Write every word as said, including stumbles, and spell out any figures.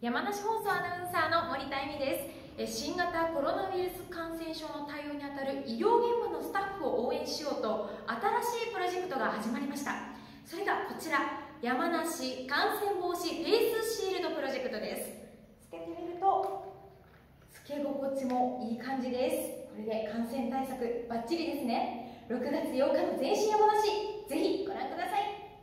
山梨放送アナウンサーの森田絵美です。新型コロナウイルス感染症の対応にあたる医療現場のスタッフを応援しようと新しいプロジェクトが始まりました。それがこちら、山梨感染防止フェイスシールドプロジェクトです。つけてみるとつけ心地もいい感じです。これで感染対策バッチリですね。ろくがつようかの全身山梨、ぜひご覧ください。